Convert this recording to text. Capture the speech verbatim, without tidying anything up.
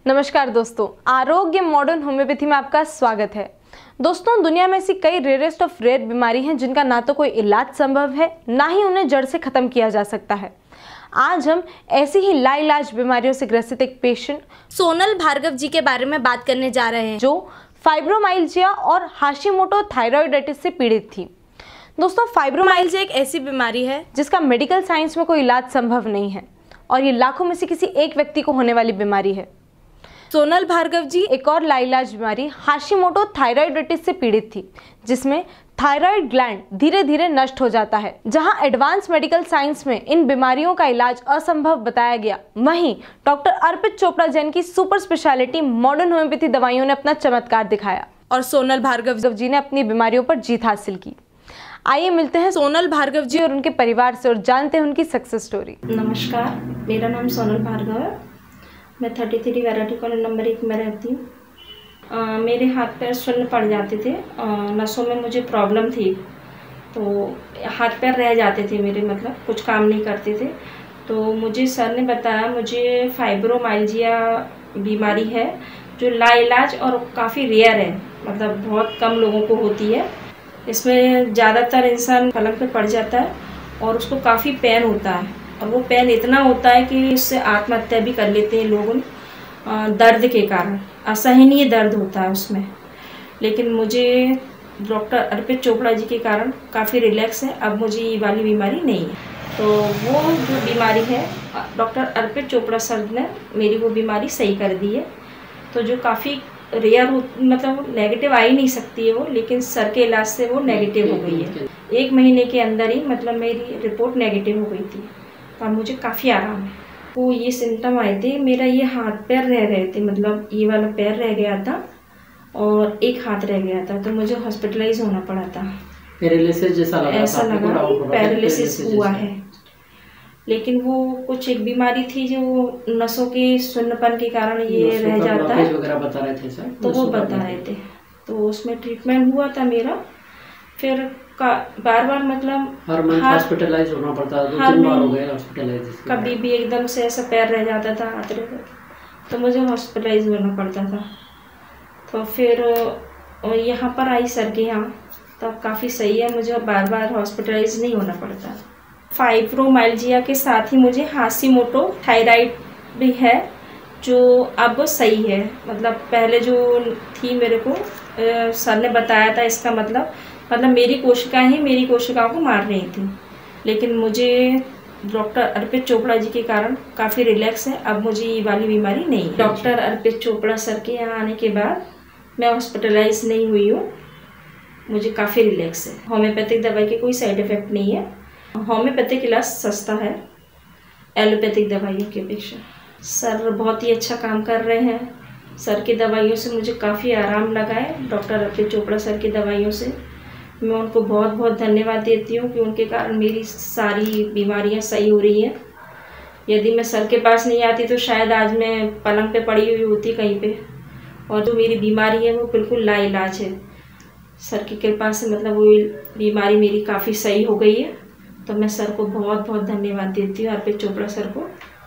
नमस्कार दोस्तों, आरोग्य मॉडर्न होम्योपैथी में आपका स्वागत है। दोस्तों, दुनिया में ऐसी कई रेयरेस्ट ऑफ रेयर बीमारी हैं जिनका ना तो कोई इलाज संभव है, ना ही उन्हें जड़ से खत्म किया जा सकता है। आज हम ऐसी ही लाइलाज बीमारियों से ग्रसित एक पेशेंट सोनल भार्गव जी के बारे में बात करने जा रहे हैं, जो फाइब्रोमाइल्जिया और हाशिमोटो थायराइडाइटिस से पीड़ित थी। दोस्तों, फाइब्रोमाइल्जिया एक ऐसी बीमारी है जिसका मेडिकल साइंस में कोई इलाज संभव नहीं है और ये लाखों में से किसी एक व्यक्ति को होने वाली बीमारी है। सोनल भार्गव जी एक और लाइलाज बीमारी हाशिमोटो थायराइडाइटिस से पीड़ित थी, जिसमें थायराइड ग्लैंड धीरे धीरे नष्ट हो जाता है। जहां एडवांस मेडिकल साइंस में इन बीमारियों का इलाज असंभव बताया गया, वहीं डॉक्टर अर्पित चोपड़ा जैन की सुपर स्पेशलिटी मॉडर्न होम्योपैथी दवाइयों ने अपना चमत्कार दिखाया और सोनल भार्गव जी ने अपनी बीमारियों पर जीत हासिल की। आइए मिलते हैं सोनल भार्गव जी और उनके परिवार से और जानते हैं उनकी सक्सेस स्टोरी। नमस्कार, मेरा नाम सोनल भार्गव है। मैं thirty three variety colony number एक में रहती हूँ। मेरे हाथ पैर सुन्न पड़ जाते थे, आ, नसों में मुझे प्रॉब्लम थी, तो हाथ पैर रह जाते थे मेरे, मतलब कुछ काम नहीं करते थे। तो मुझे सर ने बताया मुझे फाइब्रोमाइल्जिया बीमारी है, जो लाइलाज और काफ़ी रेयर है, मतलब बहुत कम लोगों को होती है। इसमें ज़्यादातर इंसान पलंग पे पड़ जाता है और उसको काफ़ी पेन होता है, और वो पेन इतना होता है कि उससे आत्महत्या भी कर लेते हैं लोग दर्द के कारण। असहनीय दर्द होता है उसमें। लेकिन मुझे डॉक्टर अर्पित चोपड़ा जी के कारण काफ़ी रिलैक्स है, अब मुझे ये वाली बीमारी नहीं है। तो वो जो बीमारी है, डॉक्टर अर्पित चोपड़ा सर ने मेरी वो बीमारी सही कर दी है। तो जो काफ़ी रेयर हो, मतलब नेगेटिव आ ही नहीं सकती है वो, लेकिन सर के इलाज से वो नेगेटिव हो गई है। एक महीने के अंदर ही मतलब मेरी रिपोर्ट नेगेटिव हो गई थी, तो अब मुझे काफ़ी आराम है। वो ये सिम्टम आए थे, मेरा ये हाथ पैर रह गए थे, मतलब ये वाला पैर रह गया था और एक हाथ रह गया था, तो मुझे हॉस्पिटलाइज होना पड़ा था। पैरालिसिस जैसा लगा, ऐसा लगा पैरालिसिस हुआ है। लेकिन वो कुछ एक बीमारी थी जो नसों के सुन्नपन के कारण ये रह जाता है, बता रहे थे सर, तो वो बता रहे थे। तो उसमें ट्रीटमेंट हुआ था मेरा, फिर का बार बार मतलब हर मंथ हॉस्पिटलाइज होना पड़ता, दो तीन बार हो गए हॉस्पिटलाइज। कभी भी एकदम से ऐसा पैर रह जाता था, हाथ रह जाता, तो मुझे हॉस्पिटलाइज होना पड़ता था। तो फिर यहाँ पर आई सर के यहाँ, तब काफ़ी सही है, मुझे बार बार हॉस्पिटलाइज नहीं होना पड़ता। फाइब्रोमाइल्जिया के साथ ही मुझे हाशिमोटो थायराइड भी है, जो अब सही है। मतलब पहले जो थी मेरे को आ, सर ने बताया था, इसका मतलब मतलब मेरी कोशिकाएं ही मेरी कोशिकाओं को मार रही थी। लेकिन मुझे डॉक्टर अर्पित चोपड़ा जी के कारण काफ़ी रिलैक्स है, अब मुझे ये वाली बीमारी नहीं है। डॉक्टर अर्पित चोपड़ा सर के यहाँ आने के बाद मैं हॉस्पिटलाइज नहीं हुई हूँ, मुझे काफ़ी रिलैक्स है। होम्योपैथिक दवाई के कोई साइड इफ़ेक्ट नहीं है। होम्योपैथिक इलाज सस्ता है एलोपैथिक दवाइयों की अपेक्षा। सर बहुत ही अच्छा काम कर रहे हैं। सर की दवाइयों से मुझे काफ़ी आराम लगा है। डॉक्टर अर्पित चोपड़ा सर की दवाइयों से मैं उनको बहुत बहुत धन्यवाद देती हूँ कि उनके कारण मेरी सारी बीमारियाँ सही हो रही हैं। यदि मैं सर के पास नहीं आती तो शायद आज मैं पलंग पे पड़ी हुई होती कहीं पे, और जो मेरी बीमारी है वो बिल्कुल लाइलाज है। सर की कृपा से मतलब वो बीमारी मेरी काफ़ी सही हो गई है। तो मैं सर को बहुत बहुत धन्यवाद देती हूँ, अर्पित चोपड़ा सर को।